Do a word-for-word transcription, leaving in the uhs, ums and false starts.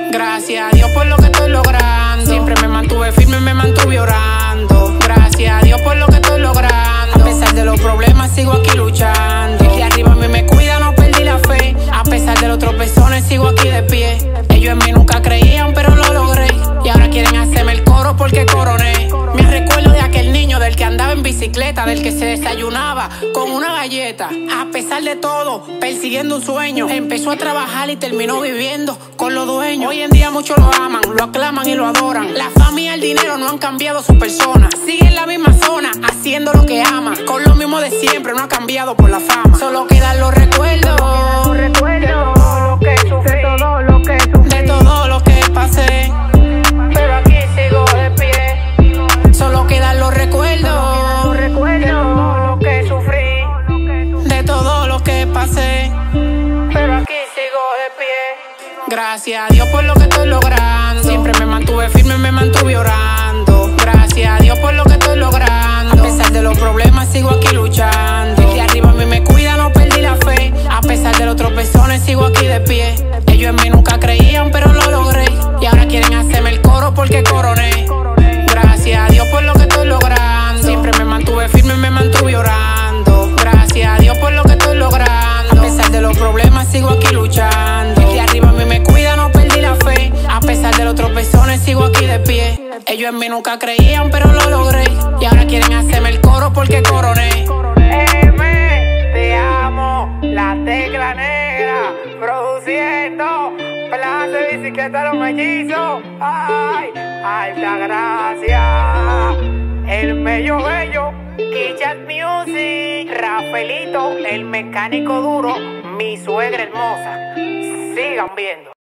Gracias a Dios por lo que estoy logrando. Siempre me mantuve firme, me mantuve orando. Gracias a Dios por lo que estoy logrando. A pesar de los problemas sigo aquí luchando. Desde arriba a mí me cuida, no perdí la fe. A pesar de los tropezones sigo aquí de pie. Ellos en mí nunca creían, pero lo logré. Y ahora quieren hacerme el coro porque coroné. Me recuerdo de aquel niño del que andaba en bicicleta, del que se desayunaba con una galleta. A pesar de todo, persiguiendo un sueño, empezó a trabajar y terminó viviendo con los dueños. Hoy en día muchos lo aman, lo aclaman y lo adoran. La fama y el dinero no han cambiado su persona. Sigue en la misma zona, haciendo lo que ama. Con lo mismo de siempre, no ha cambiado por la fama. Solo quedan los recuerdos, los recuerdos de todo lo que sufrí, de todo lo que sufrí, de todo lo que pasé. Pero aquí sigo de pie. Solo quedan los recuerdos, los recuerdos de todo lo que sufrí, de todo lo que pasé. Pero aquí sigo de pie. Gracias a Dios por lo que estoy logrando. Siempre me mantuve firme, me mantuve orando. Gracias a Dios por lo que estoy logrando. A pesar de los problemas sigo aquí luchando. Desde arriba a mí me cuida, no perdí la fe. A pesar de los tropezones sigo aquí de pie. Ellos en mí nunca creían, pero lo logré. Y ahora quieren hacerme el coro porque coroné. Gracias a Dios por lo que estoy logrando. Siempre me mantuve firme, me mantuve orando. Gracias a Dios por lo que estoy logrando. A pesar de los problemas sigo aquí luchando. Desde arriba a mí me cuida, no perdí la fe. A pesar de los tropezones sigo aquí de pie. Ellos en mí nunca creían, pero lo logré. Y ahora quieren hacerme el coro porque coroné. M, te amo, la tecla negra, produciendo Plaza de Bicicleta Los Mellizos. Ay, alta gracia, el mello bello, Kichat Music, Rafaelito, el mecánico duro, mi suegra hermosa. Sigan viendo.